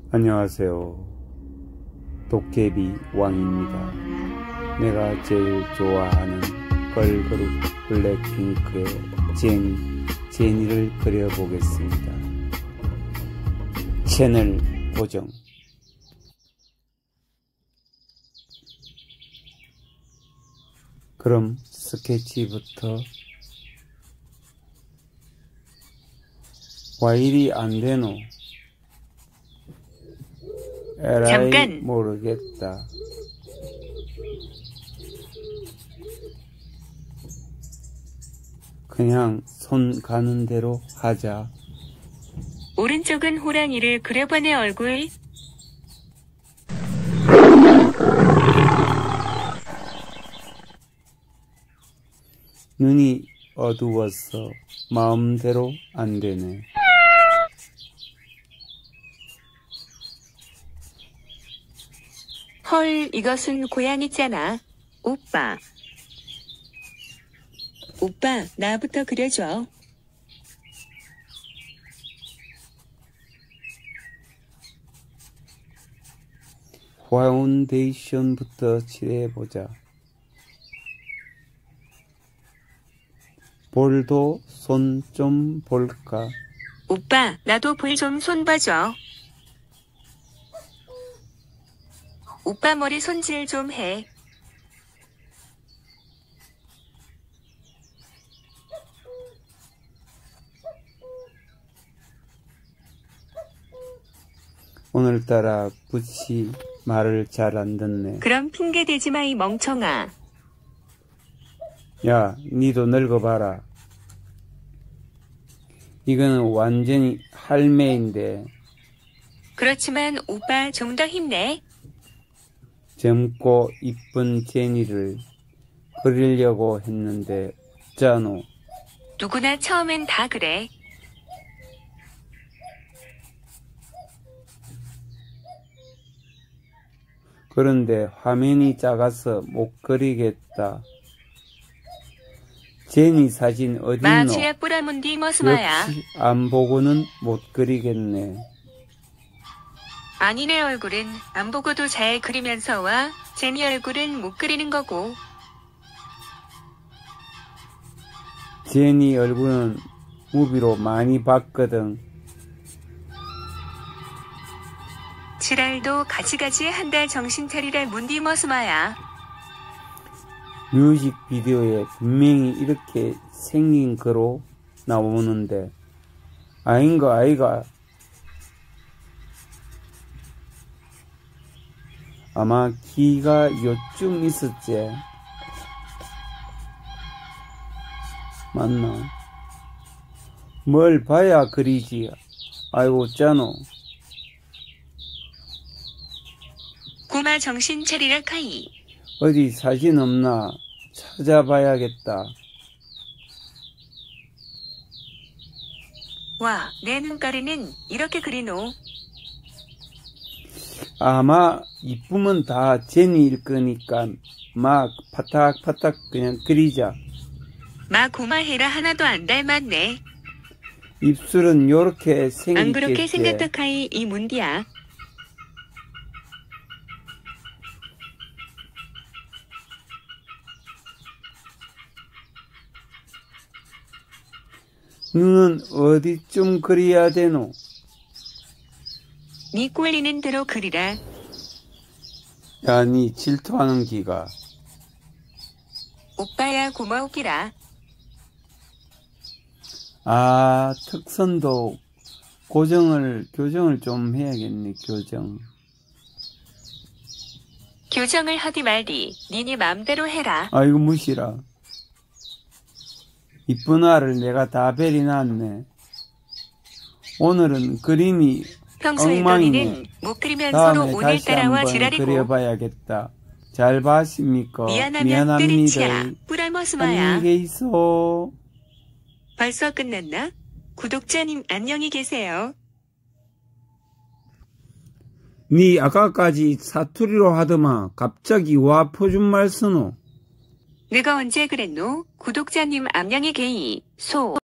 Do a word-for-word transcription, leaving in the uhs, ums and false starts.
안녕하세요. 도깨비 왕입니다. 내가 제일 좋아하는 걸그룹 블랙핑크의 제니, 제니를 그려보겠습니다. 채널 고정. 그럼 스케치부터. 와일이 안되노? 에라이 잠깐. 모르겠다. 그냥 손 가는 대로 하자. 오른쪽은 호랑이를 그려보네. 얼굴. 눈이 어두웠어. 마음대로 안 되네. 헐, 이것은 고양이잖아. 오빠. 오빠, 나부터 그려줘. 파운데이션부터 칠해보자. 볼도 손 좀 볼까? 오빠, 나도 볼 좀 손 봐줘. 오빠 머리 손질 좀 해. 오늘따라 붓이 말을 잘 안 듣네. 그럼 핑계 대지 마, 이 멍청아. 야, 니도 늙어봐라. 이거는 완전히 할매인데. 그렇지만 오빠 좀 더 힘내. 젊고 이쁜 제니를 그리려고 했는데 어쩌노? 누구나 처음엔 다 그래. 그런데 화면이 작아서 못 그리겠다. 제니 사진 어딨노? 마취야 뿌라문디 머스마야. 역시 안 보고는 못 그리겠네. 아니, 내 얼굴은 안 보고도 잘 그리면서 와. 제니 얼굴은 못 그리는 거고. 제니 얼굴은 무비로 많이 봤거든. 지랄도 가지가지 한달 정신 차리라 문디 머스마야. 뮤직비디오에 분명히 이렇게 생긴 거로 나오는데 아닌가 아이가? 아마 키가 요쯤 있었지. 맞나? 뭘 봐야 그리지. 아이고 짜노. 꼬마 정신 차리라 카이. 어디 사진 없나 찾아봐야겠다. 와, 내 눈가리는 이렇게 그리노. 아마 이쁘면 다 제니일 거니까 막 파닥파닥 그냥 그리자. 마 고마해라. 하나도 안 닮았네. 입술은 요렇게 생겼겠지. 안 그렇게 생겼다 카이, 이 문디야. 눈은 어디쯤 그려야 되노? 니 꼴리는 대로 그리라. 야, 니 질투하는 기가. 오빠야 고마우기라. 아, 특선도 고정을 교정을 좀 해야겠네. 교정. 교정을 하디 말디 니네 맘대로 해라. 아이고 무시라. 이쁜 아를 내가 다 베리놨네. 오늘은 그림이 평소에 너희는 못 그리면서도 오늘따라와 지랄이고. 그려봐야겠다. 잘 봤습니까? 미안하면 미안합니다. 때리치야. 뿌라머스마야. 안녕히 계이소. 벌써 끝났나? 구독자님 안녕히 계세요. 니 아까까지 사투리로 하더만 갑자기 와 표준말 쓰노? 내가 언제 그랬노? 구독자님 안녕히 계이. 소.